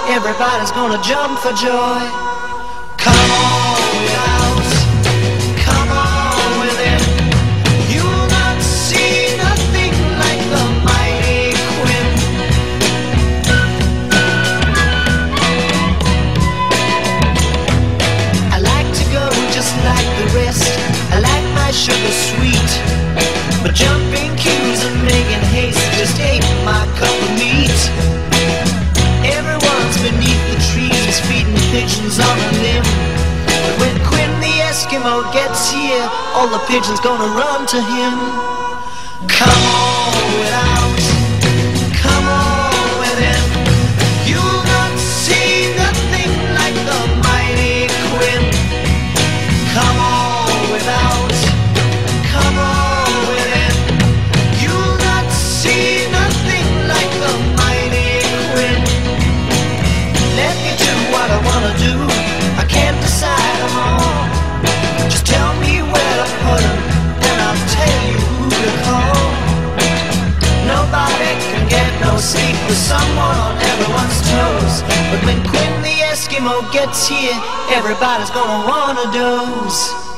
everybody's gonna jump for joy. Come on without, come on within. You'll not see nothing like the mighty Quinn. I like to go just like the rest. I like my sugar sweet, but jumping queues and making haste just ain't my cup of meat. Everyone's beneath the trees feeding pigeons on a limb, but when Quinn the Eskimo gets here, all the pigeons gonna run to him. Come on without, come on within. You'll not see nothing like the mighty Quinn. Come on without, come on within. You'll not see nothing like the mighty Quinn. Let me do what I wanna do, I can't decide them all. Just tell me where to put them, and I'll tell you who to call. Nobody can get no sleep with someone on everyone's toes, but when Quinn the Eskimo gets here, everybody's gonna wanna doze.